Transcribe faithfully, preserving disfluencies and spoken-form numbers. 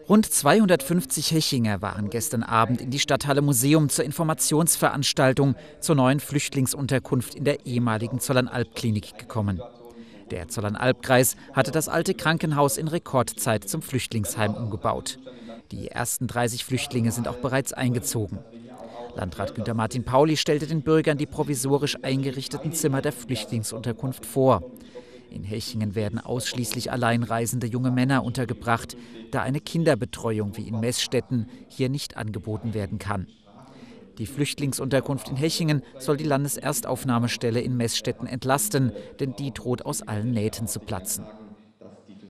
Rund zweihundertfünfzig Hechinger waren gestern Abend in die Stadthalle Museum zur Informationsveranstaltung zur neuen Flüchtlingsunterkunft in der ehemaligen Zollernalb-Klinik gekommen. Der Zollernalb-Kreis hatte das alte Krankenhaus in Rekordzeit zum Flüchtlingsheim umgebaut. Die ersten dreißig Flüchtlinge sind auch bereits eingezogen. Landrat Günther Martin Pauli stellte den Bürgern die provisorisch eingerichteten Zimmer der Flüchtlingsunterkunft vor. In Hechingen werden ausschließlich alleinreisende junge Männer untergebracht, da eine Kinderbetreuung wie in Meßstetten hier nicht angeboten werden kann. Die Flüchtlingsunterkunft in Hechingen soll die Landeserstaufnahmestelle in Meßstetten entlasten, denn die droht aus allen Nähten zu platzen.